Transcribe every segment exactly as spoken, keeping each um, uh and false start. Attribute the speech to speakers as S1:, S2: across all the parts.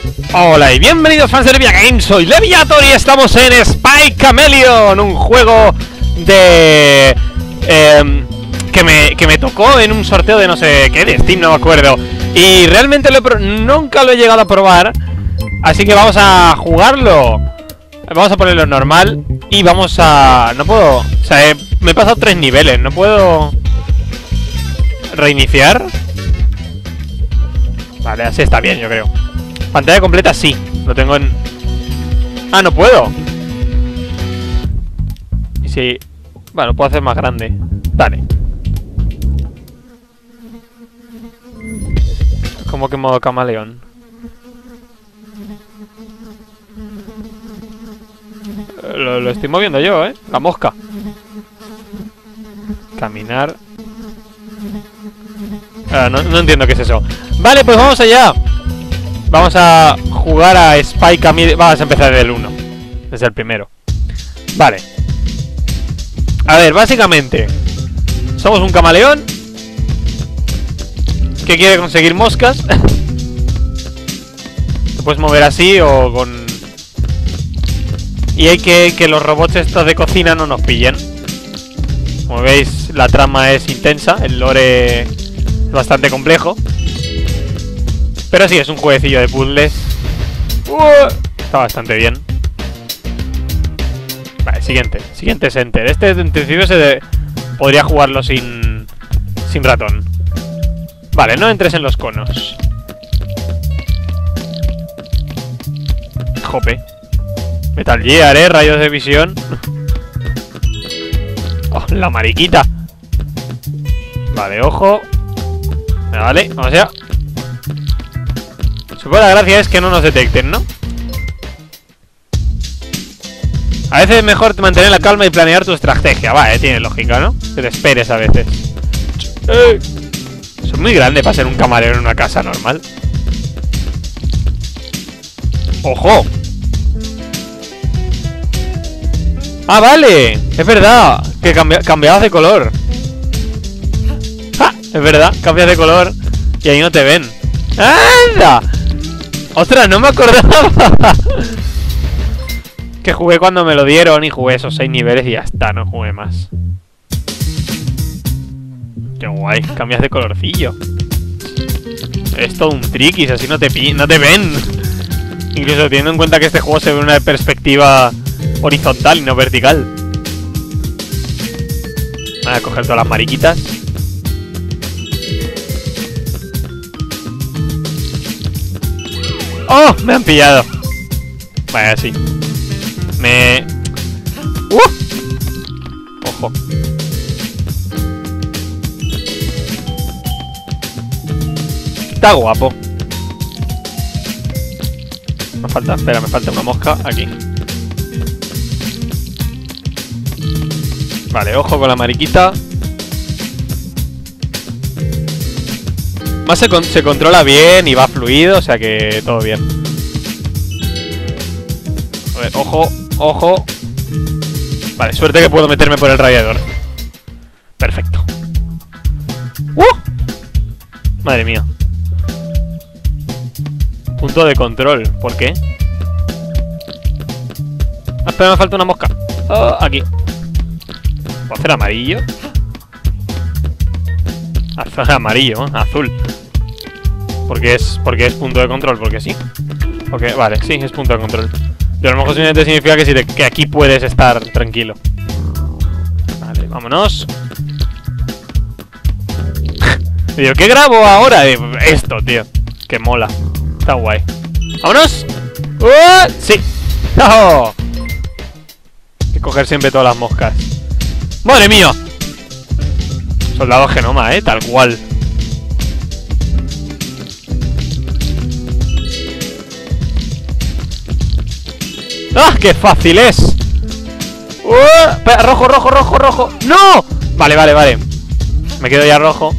S1: Hola y bienvenidos fans de Levia Games, soy Leviator y estamos en Spy Chameleon, un juego de... Eh, que, me, que me tocó en un sorteo de no sé qué, de Steam, no me acuerdo. Y realmente lo he pro nunca lo he llegado a probar, así que vamos a jugarlo. Vamos a ponerlo normal y vamos a... No puedo... O sea, he, me he pasado tres niveles, no puedo... ¿Reiniciar? Vale, así está bien, yo creo. Pantalla completa sí, lo tengo en... Ah, no puedo. Y si... Bueno, puedo hacer más grande. Dale. Como que en modo camaleón. Lo, lo estoy moviendo yo, ¿eh? La mosca. Caminar. Ah, no, no entiendo qué es eso. Vale, pues vamos allá. Vamos a jugar a Spy Chameleon. Vamos a empezar del uno. Desde el primero. Vale. A ver, básicamente somos un camaleón que quiere conseguir moscas. Te puedes mover así o con... Y hay que que los robots estos de cocina no nos pillen. Como veis, la trama es intensa. El lore es bastante complejo. Pero sí, es un jueguecillo de puzzles. uh, Está bastante bien. Vale, siguiente. Siguiente es Enter. Este en principio se de... podría jugarlo sin... sin ratón. Vale, no entres en los conos. Jope. Metal Gear, eh, rayos de visión. Oh, la mariquita. Vale, ojo. Vale, vamos allá. Supongo la gracia es que no nos detecten, ¿no? A veces es mejor mantener la calma y planear tu estrategia. Vale, tiene lógica, ¿no? Que te esperes a veces. ¡Eh! Son muy grandes para ser un camarero en una casa normal. ¡Ojo! ¡Ah, vale! Es verdad, que cambi cambiabas de color. ¡Ah! Es verdad, cambias de color y ahí no te ven. ¡Anda! ¡Ostras, no me acordaba! Que jugué cuando me lo dieron y jugué esos seis niveles y ya está, no jugué más. Qué guay, cambias de colorcillo. Es todo un triquis, así no te, pi no te ven. Incluso teniendo en cuenta que este juego se ve en una perspectiva horizontal y no vertical. Voy a coger todas las mariquitas. ¡Oh! Me han pillado. Vaya, sí. Me... ¡Uh! Ojo. Está guapo. Me falta, espera, me falta una mosca aquí. Vale, ojo con la mariquita. Más se, con se controla bien y va fluido, o sea que todo bien. A ver, ojo, ojo. Vale, suerte que puedo meterme por el radiador. Perfecto. ¡Uh! Madre mía. Punto de control, ¿por qué? Ah, espera, me falta una mosca. Oh, aquí. ¿Puedo hacer amarillo? Hacer amarillo, ¿eh? Azul. Porque es, porque es punto de control, porque sí. Porque, vale, sí, es punto de control. Y a lo mejor simplemente significa que, si te, que aquí puedes estar tranquilo. Vale, vámonos. Tío, ¿qué grabo ahora? Esto, tío. Que mola. Está guay. ¡Vámonos! ¡Uh! ¡Sí! ¡Oh! Hay que coger siempre todas las moscas. ¡Madre mía! Soldado Genoma, eh, tal cual. ¡Ah! ¡Qué fácil es! ¡Uh! Espera, rojo, rojo, rojo, rojo. ¡No! Vale, vale, vale. Me quedo ya rojo.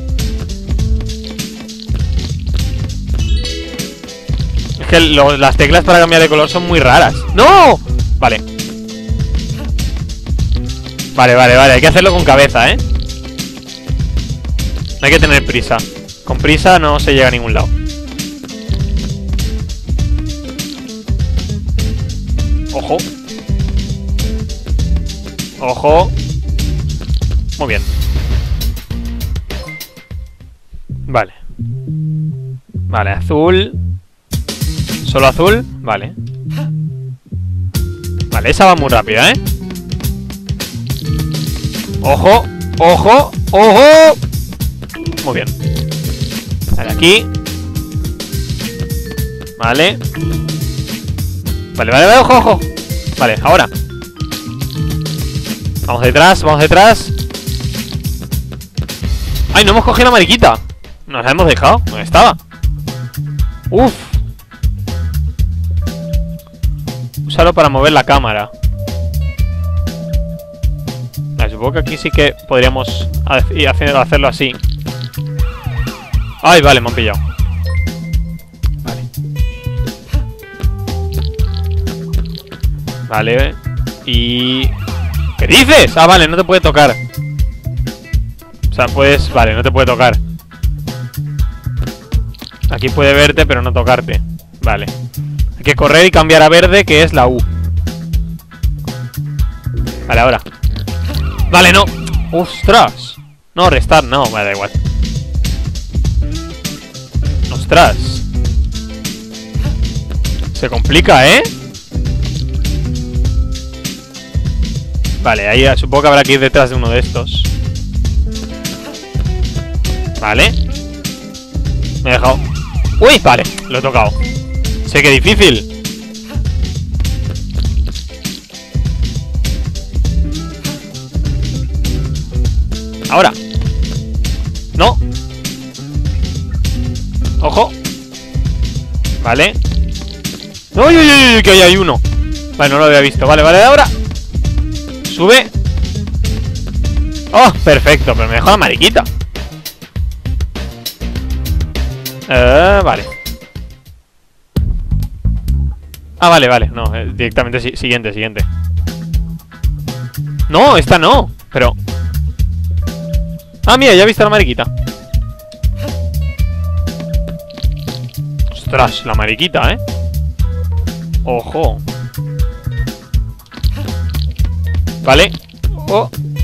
S1: Es que lo, las teclas para cambiar de color son muy raras. ¡No! Vale. Vale, vale, vale. Hay que hacerlo con cabeza, ¿eh? No hay que tener prisa. Con prisa no se llega a ningún lado. Ojo. Ojo. Muy bien. Vale. Vale, azul. Solo azul. Vale. Vale, esa va muy rápida, ¿eh? Ojo. Ojo. Ojo. Muy bien. Vale, aquí. Vale. Vale, vale, vale, ojo, ojo. Vale, ahora. Vamos detrás, vamos detrás. ¡Ay, no hemos cogido la mariquita! Nos la hemos dejado. ¿Dónde estaba? ¡Uf! Úsalo para mover la cámara. Vale, supongo que aquí sí que podríamos hacerlo así. ¡Ay, vale, me han pillado! Vale. Vale. Y... ¿qué dices? Ah, vale, no te puede tocar. O sea, puedes... vale, no te puede tocar. Aquí puede verte, pero no tocarte. Vale. Hay que correr y cambiar a verde, que es la U. Vale, ahora. Vale, no. ¡Ostras! No, restar, no. Vale, da igual. ¡Ostras! Se complica, ¿eh? Vale, ahí supongo que habrá que ir detrás de uno de estos. Vale. Me he dejado. ¡Uy! Vale, lo he tocado. Sé que difícil. Ahora. No. Ojo. Vale. ¡Uy, uy, uy, uy! Que ahí hay uno. Vale, no lo había visto. Vale, vale, ahora. Sube. Oh, perfecto, pero me dejó la mariquita. Eh, vale. Ah, vale, vale. No, eh, directamente si siguiente, siguiente. No, esta no. Pero... ah, mira, ya he visto la mariquita. Ostras, la mariquita, ¿eh? Ojo. Vale. Oh.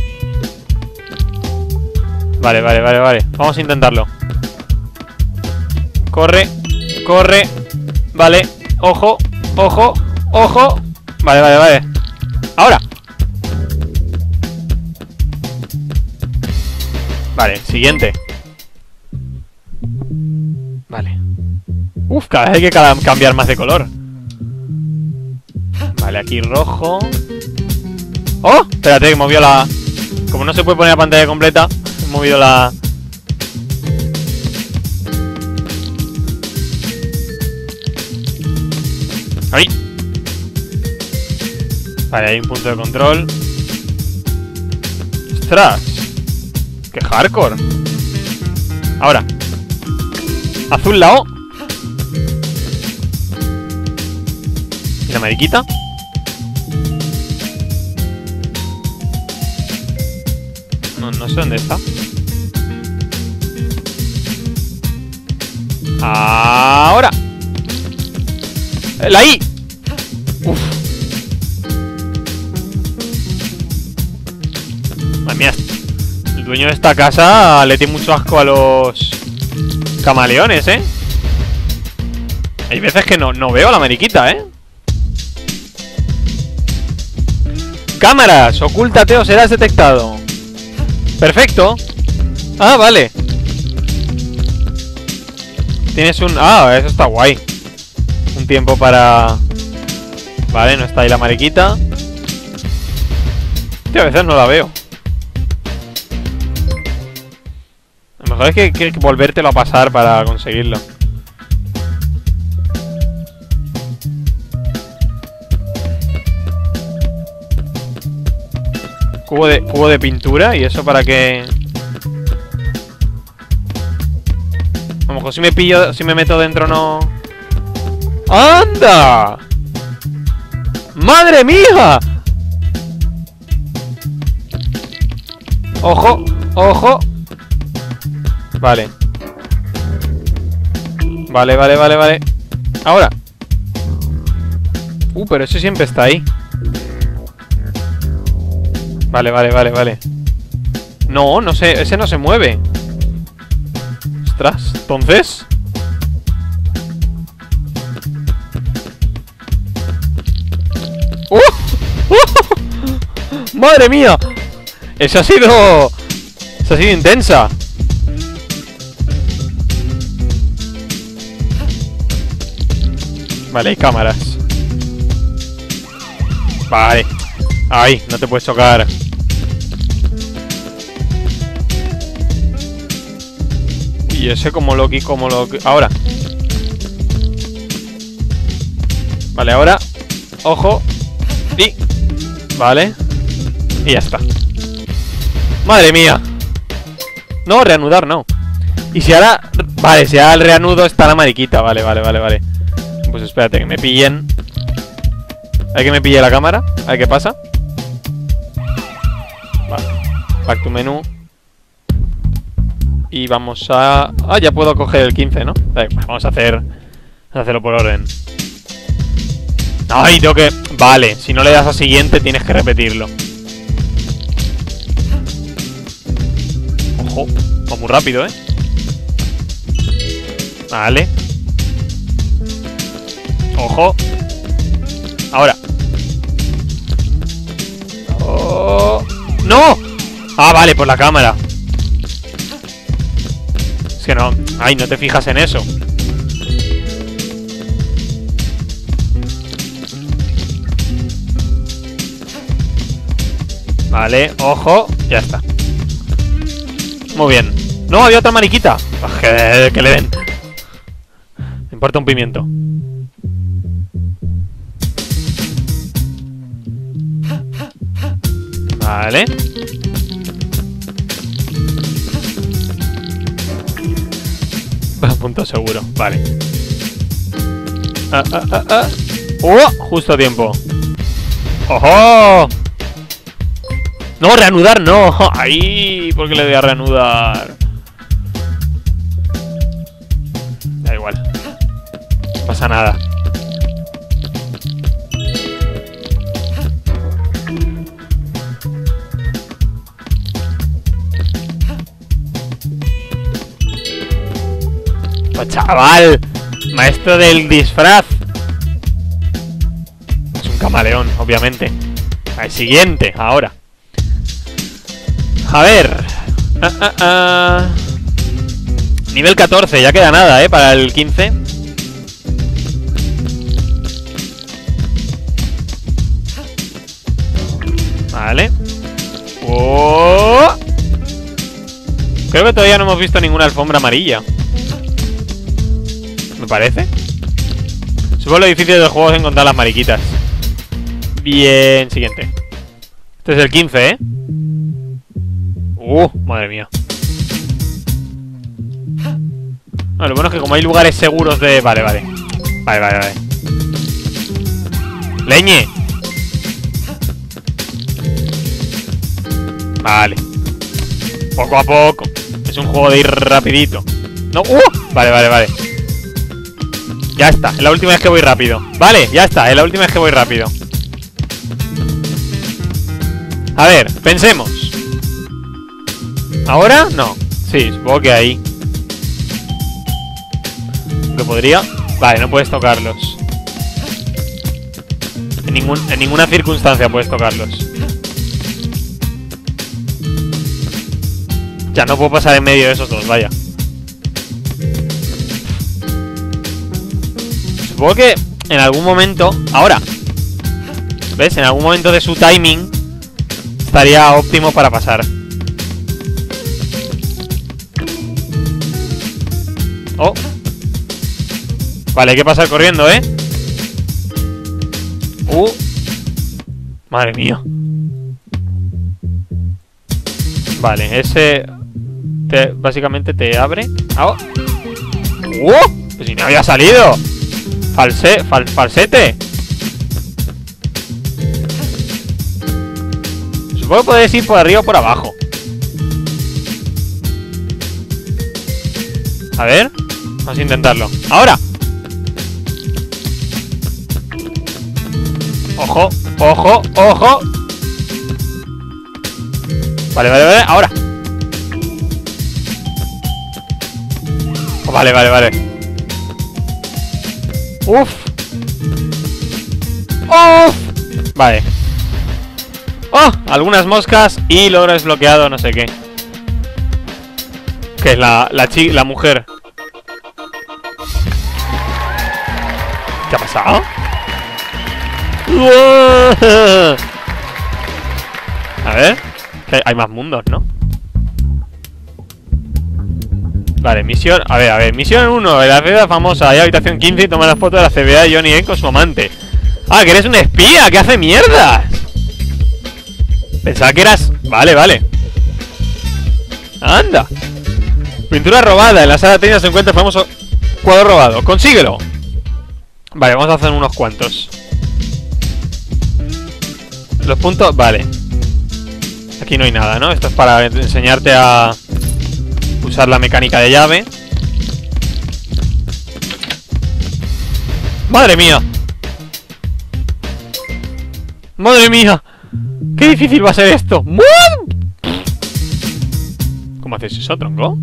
S1: Vale, vale, vale, vale. Vamos a intentarlo. Corre. Corre. Vale. Ojo. Ojo. Ojo. Vale, vale, vale. Ahora. Vale, siguiente. Vale. Uf, cada vez hay que cambiar más de color. Vale, aquí rojo. ¡Oh! Espérate, que movió la... como no se puede poner la pantalla completa, he movido la... ¡Ahí! Vale, hay un punto de control. ¡Ostras! ¡Qué hardcore! Ahora. Azul la O. ¿Y la mariquita? No, no sé dónde está. Ahora. La I. Uf. Madre mía. El dueño de esta casa le tiene mucho asco a los camaleones, ¿eh? Hay veces que no, no veo a la mariquita, ¿eh? Cámaras, ocúltate o serás detectado. Perfecto. Ah, vale. Tienes un... ah, eso está guay. Un tiempo para... vale, no está ahí la mariquita. Tío, a veces no la veo. A lo mejor es que hay que volvértelo a pasar para conseguirlo. Cubo de, cubo de pintura. ¿Y eso para qué? A lo mejor si me pillo, si me meto dentro no... ¡Anda! ¡Madre mía! ¡Ojo! ¡Ojo! Vale. Vale, vale, vale, vale. Ahora. Uh, pero eso siempre está ahí. Vale, vale, vale, vale. No, no sé, ese no se mueve. Ostras, entonces... ¡Uh! ¡Uh! ¡Madre mía! Eso ha sido... Eso ha sido intensa. Vale, hay cámaras. Vale. Ay, no te puedes tocar. Y ese como lo... como lo... Ahora. Vale, ahora. Ojo. Y... Vale. Y ya está. Madre mía. No, reanudar no. Y si ahora... Vale, si ahora el reanudo está la mariquita. Vale, vale, vale, vale. Pues espérate, que me pillen. Hay que me pille la cámara. A ver qué pasa. Vale. Back to menú. Y vamos a... Ah, ya puedo coger el quince, ¿no? Vale, vamos a hacer... Vamos a hacerlo por orden. Ay, tengo que... Vale, si no le das a siguiente tienes que repetirlo. Ojo, va muy rápido, ¿eh? Vale. Ojo. Ahora. Oh. ¡No! Ah, vale, por la cámara. Es que no... Ay, no te fijas en eso. Vale, ojo. Ya está. Muy bien. No, había otra mariquita. Que, que le den. Me importa un pimiento. Vale. Punto seguro. Vale. Ah, ah, ah, ah. ¡Oh! Justo a tiempo. ¡Ojo! No, reanudar no. Ahí, ¿por qué le doy a reanudar? Da igual. No pasa nada. ¡Oh, chaval! Maestro del disfraz. Es un camaleón, obviamente. Al siguiente, ahora. A ver. Ah, ah, ah. Nivel catorce, ya queda nada, ¿eh? Para el quince. Vale. Oh. Creo que todavía no hemos visto ninguna alfombra amarilla. Me parece. Supongo lo difícil del juego es encontrar las mariquitas. Bien, siguiente. Este es el quince, ¿eh? Uh, madre mía. No, lo bueno es que como hay lugares seguros de... Vale, vale. Vale, vale, vale. ¡Leñe! Vale. Poco a poco. Es un juego de ir rapidito. No, uh, vale, vale, vale. Ya está, es la última vez que voy rápido. Vale, ya está, es la última vez que voy rápido. A ver, pensemos. ¿Ahora? No. Sí, supongo que ahí. ¿Lo podría? Vale, no puedes tocarlos. En, ningún, en ninguna circunstancia puedes tocarlos. Ya no puedo pasar en medio de esos dos, vaya. Supongo que en algún momento... Ahora. ¿Ves? En algún momento de su timing estaría óptimo para pasar. Oh. Vale, hay que pasar corriendo, ¿eh? Uh. Madre mía. Vale, ese... Te, básicamente te abre. ¡Oh! ¡Uh! Pues si no había salido. False... Fal, falsete. Supongo que puedes ir por arriba o por abajo. A ver. Vamos a intentarlo. ¡Ahora! ¡Ojo! ¡Ojo! ¡Ojo! Vale, vale, vale, ahora. Oh, vale, vale, vale. Uf. Uf. Vale. Oh, algunas moscas y logro desbloqueado, no sé qué. Que es la, la chi, la mujer. ¿Qué ha pasado? A ver. Hay más mundos, ¿no? Vale, misión... A ver, a ver. Misión uno. La ciudad famosa. Hay habitación quince y toma la foto de la C B A de Johnny Depp con su amante. Ah, que eres un espía. ¿Qué hace mierdas? Pensaba que eras... Vale, vale. Anda. Pintura robada. En la sala de tenis se encuentra el famoso cuadro robado. Consíguelo. Vale, vamos a hacer unos cuantos. Los puntos... Vale. Aquí no hay nada, ¿no? Esto es para enseñarte a usar la mecánica de llave. ¡Madre mía! ¡Madre mía! ¡Qué difícil va a ser esto! ¿Cómo haces eso, tronco?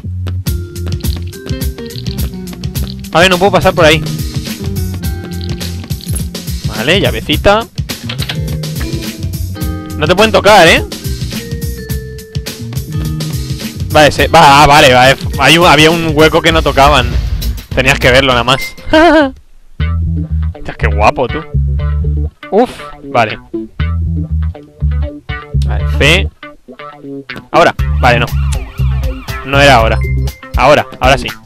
S1: A ver, no puedo pasar por ahí. Vale, llavecita. No te pueden tocar, ¿eh? Vale, se... va, ah, vale, vale. Hay un... Había un hueco que no tocaban. Tenías que verlo nada más. Hostia, qué guapo, tú. Uf, vale. Vale, P. Ahora, vale, no. No era ahora. Ahora, ahora sí.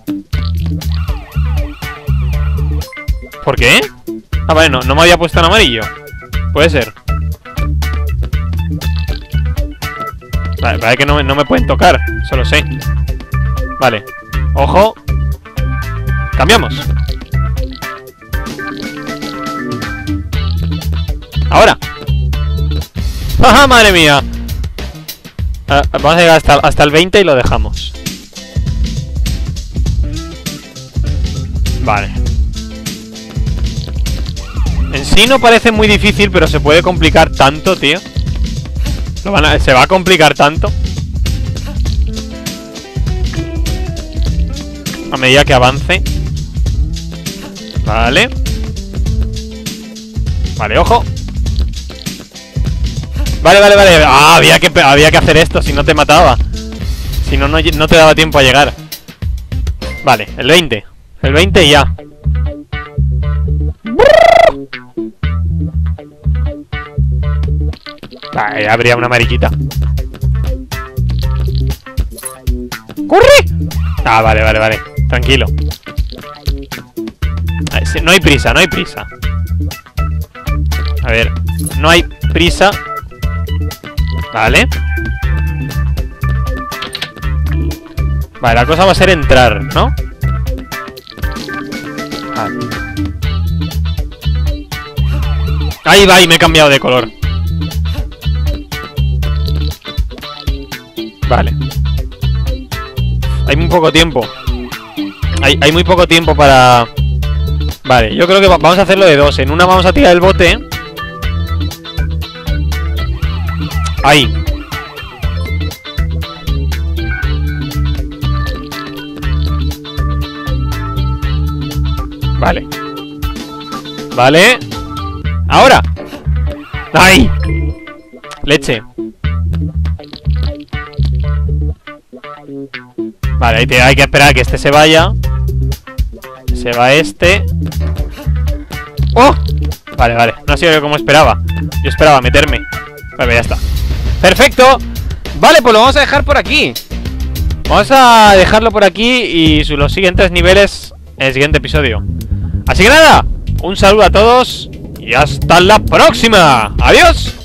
S1: ¿Por qué? Ah, vale, no, no me había puesto en amarillo. Puede ser. Vale, vale que no, no me pueden tocar. Eso lo sé. Vale. Ojo. Cambiamos. Ahora. ¡Ajá, madre mía! Ah, vamos a llegar hasta, hasta el veinte y lo dejamos. Vale. En sí no parece muy difícil, pero se puede complicar tanto, tío. Lo van a, se va a complicar tanto a medida que avance. Vale. Vale, ojo. Vale, vale, vale. Ah, había que, había que hacer esto, si no te mataba. Si no, no, no te daba tiempo a llegar. Vale, el veinte. El veinte y ya. Vale, habría una mariquita. ¡Corre! Ah, vale, vale, vale. Tranquilo. No hay prisa, no hay prisa. A ver, no hay prisa. Vale. Vale, la cosa va a ser entrar, ¿no? Vale. Ahí va, y me he cambiado de color. Vale. Hay muy poco tiempo. Hay, hay muy poco tiempo para... Vale, yo creo que va vamos a hacerlo de dos. En una vamos a tirar el bote. Ahí. Vale. Vale. Ahora. ¡Ay! Leche. Vale, hay que, hay que esperar a que este se vaya. Se va este. ¡Oh! Vale, vale. No ha sido como esperaba. Yo esperaba meterme. Vale, ya está. ¡Perfecto! Vale, pues lo vamos a dejar por aquí. Vamos a dejarlo por aquí y los siguientes niveles en el siguiente episodio. Así que nada, un saludo a todos y hasta la próxima. ¡Adiós!